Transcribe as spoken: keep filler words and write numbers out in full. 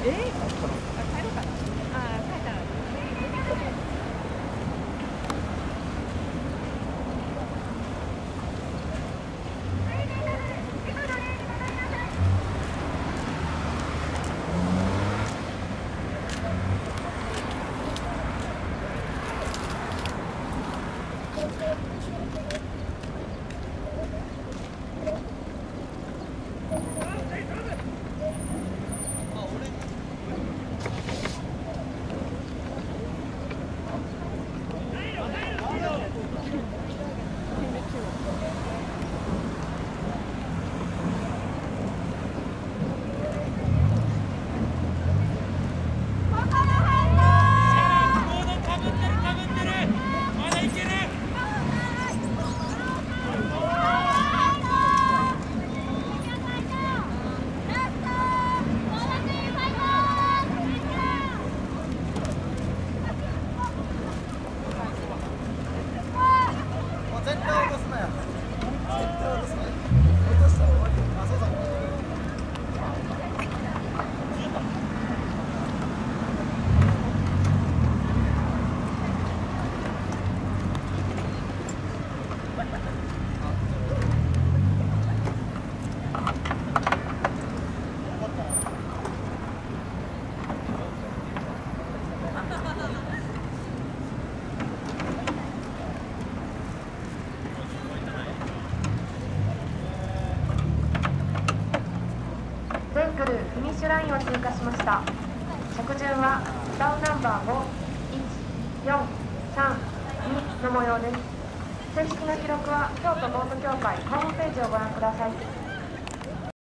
フィニッシュラインを通過しました。着順はダウンナンバーご、いち、よん、さん、にの模様です。正式な記録は京都ボート協会ホームページをご覧ください。